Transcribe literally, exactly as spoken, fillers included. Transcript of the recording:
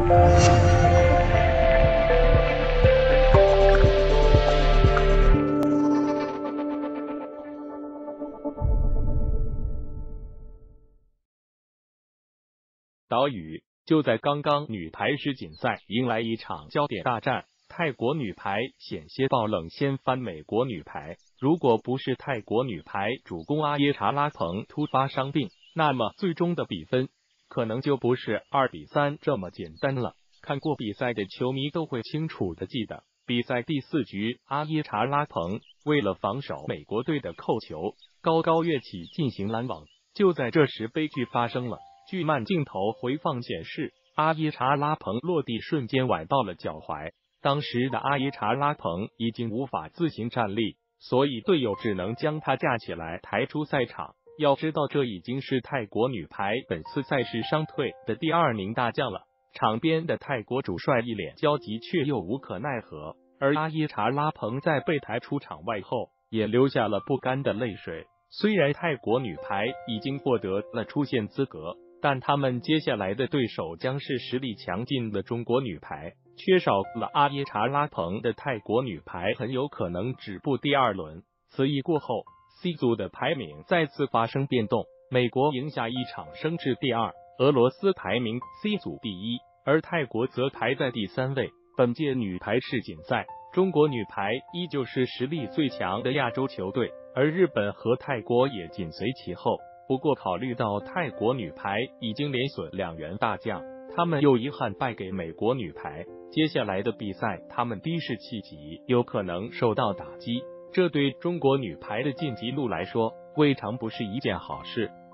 岛屿就在刚刚，女排世锦赛迎来一场焦点大战。泰国女排险些爆冷掀翻美国女排，如果不是泰国女排主攻阿耶查拉蓬突发伤病，那么最终的比分可能就不是二比三这么简单了。看过比赛的球迷都会清楚的记得，比赛第四局，阿耶查拉蓬为了防守美国队的扣球，高高跃起进行拦网。就在这时，悲剧发生了。据慢镜头回放显示，阿耶查拉蓬落地瞬间崴到了脚踝。当时的阿耶查拉蓬已经无法自行站立，所以队友只能将他架起来抬出赛场。要知道，这已经是泰国女排本次赛事伤退的第二名大将了。场边的泰国主帅一脸焦急，却又无可奈何。而阿耶查拉蓬在被抬出场外后，也流下了不甘的泪水。虽然泰国女排已经获得了出线资格，但他们接下来的对手将是实力强劲的中国女排。缺少了阿耶查拉蓬的泰国女排很有可能止步第二轮。此役过后 ，C 组的排名再次发生变动，美国赢下一场升至第二，俄罗斯排名 C 组第一，而泰国则排在第三位。本届女排世锦赛，中国女排依旧是实力最强的亚洲球队，而日本和泰国也紧随其后。不过考虑到泰国女排已经连损两员大将，他们又遗憾败给美国女排，接下来的比赛他们低士气急，有可能受到打击，这对中国女排的晋级路来说未尝不是一件好事。